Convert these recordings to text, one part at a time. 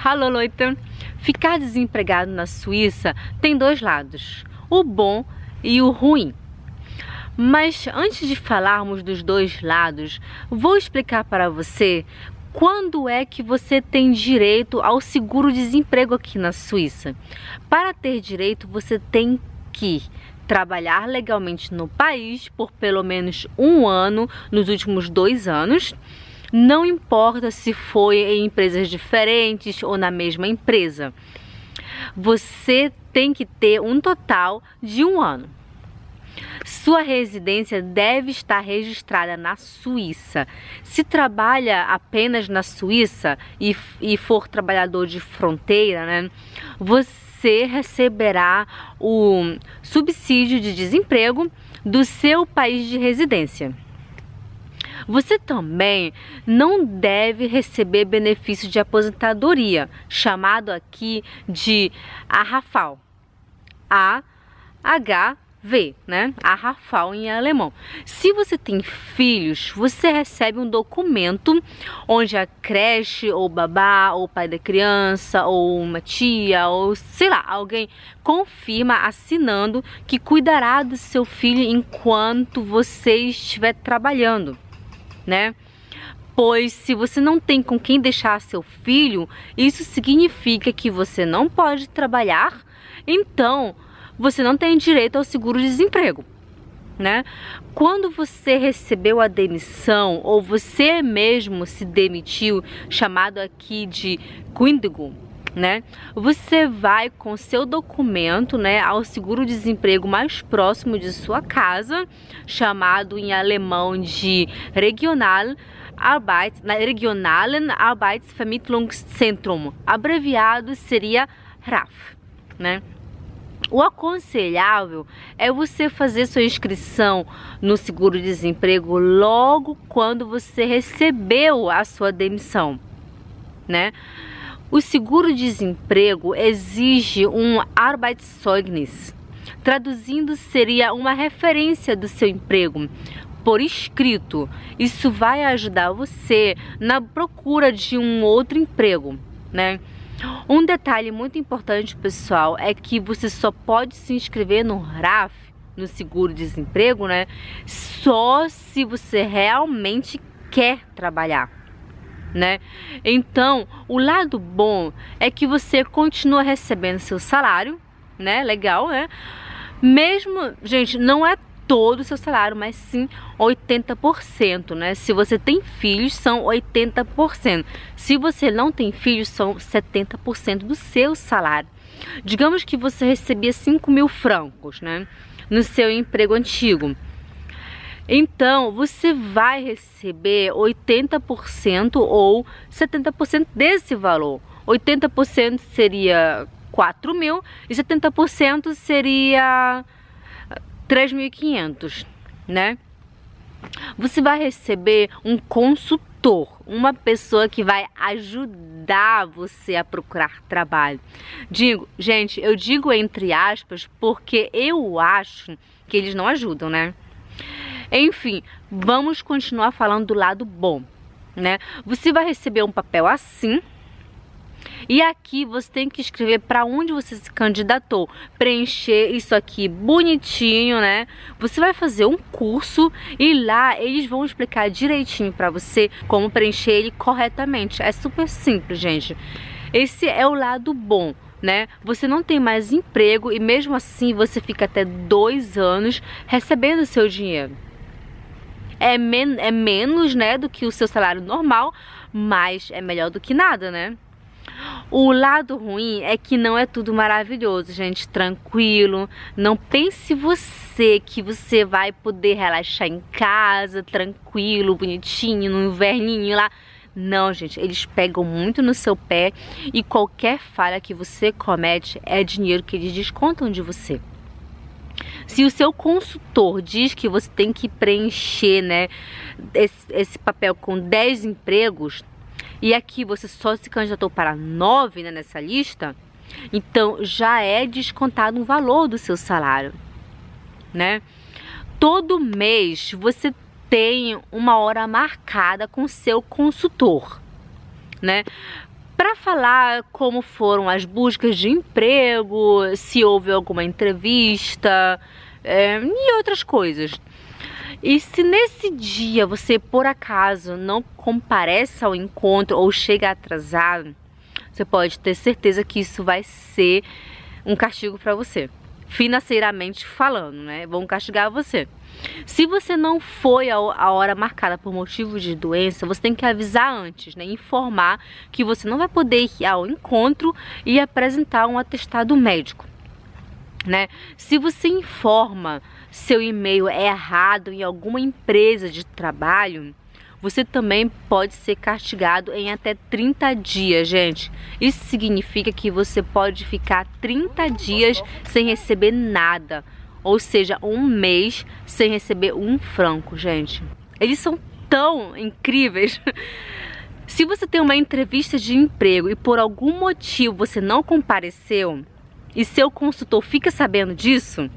Hallo Leute! Ficar desempregado na Suíça tem dois lados, o bom e o ruim. Mas antes de falarmos dos dois lados, vou explicar para você quando é que você tem direito ao seguro-desemprego aqui na Suíça. Para ter direito, você tem que trabalhar legalmente no país por pelo menos um ano nos últimos 2 anos. Não importa se foi em empresas diferentes ou na mesma empresa. Você tem que ter um total de 1 ano. Sua residência deve estar registrada na Suíça. Se trabalha apenas na Suíça e for trabalhador de fronteira, né, você receberá o subsídio de desemprego do seu país de residência. Você também não deve receber benefício de aposentadoria, chamado aqui de AHV, AHV, né? AHV em alemão. Se você tem filhos, você recebe um documento onde a creche, ou babá, ou pai da criança, ou uma tia, ou sei lá, alguém confirma assinando que cuidará do seu filho enquanto você estiver trabalhando, né? Pois se você não tem com quem deixar seu filho, isso significa que você não pode trabalhar, então você não tem direito ao seguro-desemprego, né? Quando você recebeu a demissão ou você mesmo se demitiu, chamado aqui de Kündigung, né? Você vai com seu documento, né, ao seguro-desemprego mais próximo de sua casa, chamado em alemão de Regionalen Arbeitsvermittlungszentrum, abreviado seria RAF, né? O aconselhável é você fazer sua inscrição no seguro-desemprego logo quando você recebeu a sua demissão, né? O seguro-desemprego exige um Arbeitszeugnis, traduzindo seria uma referência do seu emprego por escrito. Isso vai ajudar você na procura de um outro emprego, né? Um detalhe muito importante, pessoal, é que você só pode se inscrever no RAF, no seguro-desemprego, né, só se você realmente quer trabalhar, né? Então, o lado bom é que você continua recebendo seu salário, né? Legal, né? Mesmo, gente, não é todo o seu salário, mas sim 80%, né? Se você tem filhos, são 80%. Se você não tem filhos, são 70% do seu salário. Digamos que você recebia 5.000 francos, né, no seu emprego antigo. Então, você vai receber 80% ou 70% desse valor. 80% seria 4.000 e 70% seria 3.500, né? Você vai receber um consultor, uma pessoa que vai ajudar você a procurar trabalho. Gente, eu digo entre aspas porque eu acho que eles não ajudam, né? Enfim, vamos continuar falando do lado bom, né? Você vai receber um papel assim. E aqui você tem que escrever para onde você se candidatou, preencher isso aqui bonitinho, né? Você vai fazer um curso e lá eles vão explicar direitinho para você como preencher ele corretamente. É super simples, gente. Esse é o lado bom, né? Você não tem mais emprego e mesmo assim você fica até 2 anos recebendo seu dinheiro. É menos, né, do que o seu salário normal, mas é melhor do que nada, né? O lado ruim é que não é tudo maravilhoso, gente, tranquilo. Não pense você que você vai poder relaxar em casa, tranquilo, bonitinho, no inverninho lá. Não, gente, eles pegam muito no seu pé e qualquer falha que você comete é dinheiro que eles descontam de você. Se o seu consultor diz que você tem que preencher, né, esse papel com 10 empregos, e aqui você só se candidatou para 9, né, nessa lista, então já é descontado um valor do seu salário, né? Todo mês você tem uma hora marcada com seu consultor, né? para falar como foram as buscas de emprego, se houve alguma entrevista e outras coisas. E se nesse dia você por acaso não comparece ao encontro ou chega atrasado, você pode ter certeza que isso vai ser um castigo para você, financeiramente falando, né? Vão castigar você. Se você não foi a hora marcada por motivo de doença, você tem que avisar antes, né? Informar que você não vai poder ir ao encontro e apresentar um atestado médico, né? Se você informa seu e-mail é errado em alguma empresa de trabalho, você também pode ser castigado em até 30 dias, gente. Isso significa que você pode ficar 30 dias sem receber nada. Ou seja, um mês sem receber um franco, gente. Eles são tão incríveis. Se você tem uma entrevista de emprego e por algum motivo você não compareceu e seu consultor fica sabendo disso,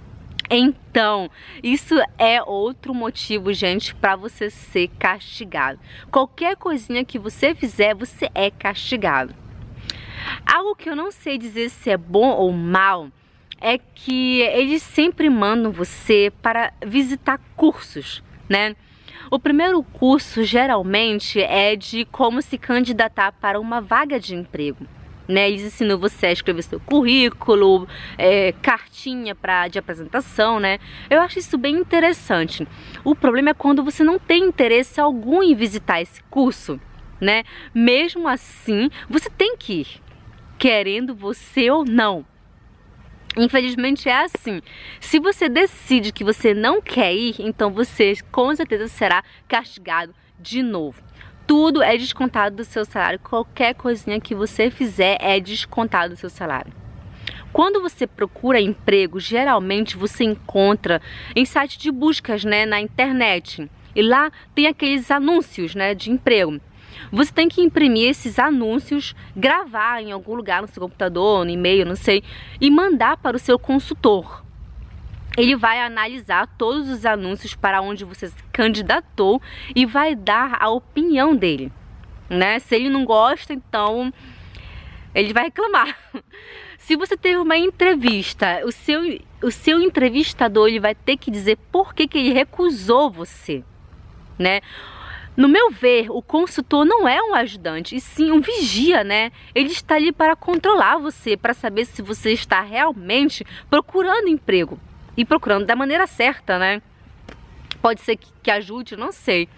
então, isso é outro motivo, gente, para você ser castigado. Qualquer coisinha que você fizer, você é castigado. Algo que eu não sei dizer se é bom ou mal é que eles sempre mandam você para visitar cursos, né? O primeiro curso, geralmente, é de como se candidatar para uma vaga de emprego. Né, eles ensinam você a escrever seu currículo, cartinha de apresentação, né? Eu acho isso bem interessante. O problema é quando você não tem interesse algum em visitar esse curso, né? Mesmo assim, você tem que ir, querendo você ou não. Infelizmente é assim. Se você decide que você não quer ir, então você com certeza será castigado de novo. Tudo é descontado do seu salário, qualquer coisinha que você fizer é descontado do seu salário. Quando você procura emprego, geralmente você encontra em site de buscas, né, na internet. E lá tem aqueles anúncios, né, de emprego. Você tem que imprimir esses anúncios, gravar em algum lugar no seu computador, no e-mail, não sei, e mandar para o seu consultor. Ele vai analisar todos os anúncios para onde você se candidatou e vai dar a opinião dele, né? Se ele não gosta, então ele vai reclamar. Se você teve uma entrevista, o seu entrevistador ele vai ter que dizer por que ele recusou você, né? No meu ver, o consultor não é um ajudante, e sim um vigia, né? Ele está ali para controlar você, para saber se você está realmente procurando emprego. E procurando da maneira certa, né? Pode ser que ajude, não sei.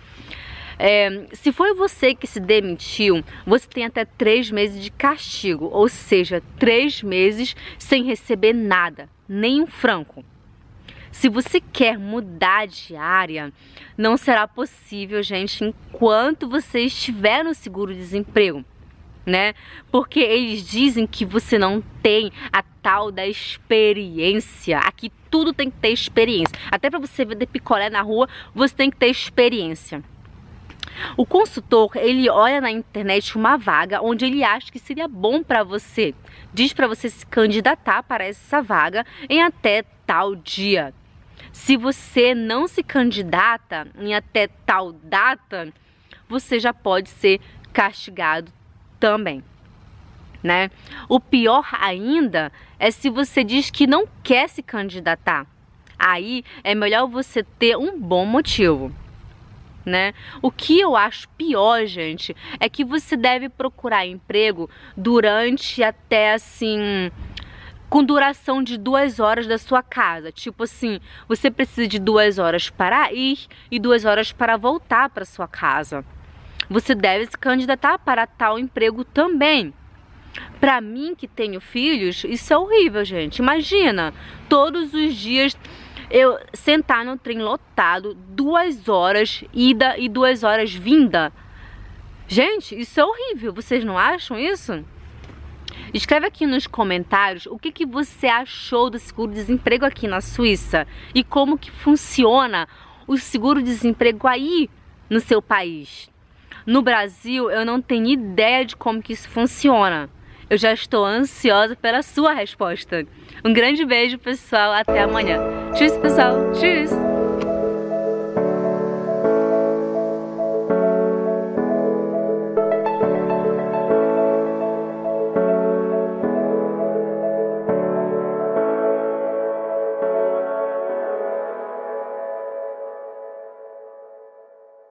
Se foi você que se demitiu, você tem até 3 meses de castigo. Ou seja, 3 meses sem receber nada, nem um franco. Se você quer mudar de área, não será possível, gente, enquanto você estiver no seguro-desemprego, né? Porque eles dizem que você não tem a tal da experiência. Aqui tudo tem que ter experiência. Até para você vender picolé na rua, você tem que ter experiência. O consultor, ele olha na internet uma vaga onde ele acha que seria bom para você. Diz para você se candidatar para essa vaga em até tal dia. Se você não se candidata em até tal data, você já pode ser castigado também, né? O pior ainda é se você diz que não quer se candidatar. Aí é melhor você ter um bom motivo, né? O que eu acho pior, gente, é que você deve procurar emprego durante até assim, com duração de 2 horas da sua casa. Tipo assim, você precisa de 2 horas para ir e 2 horas para voltar para sua casa. Você deve se candidatar para tal emprego também. Para mim que tenho filhos, isso é horrível, gente. Imagina, todos os dias eu sentar no trem lotado, 2 horas ida e 2 horas vinda. Gente, isso é horrível. Vocês não acham isso? Escreve aqui nos comentários o que você achou do seguro-desemprego aqui na Suíça e como que funciona o seguro-desemprego aí no seu país. No Brasil, eu não tenho ideia de como que isso funciona. Eu já estou ansiosa pela sua resposta. Um grande beijo, pessoal. Até amanhã. Tchau, pessoal. Tchau.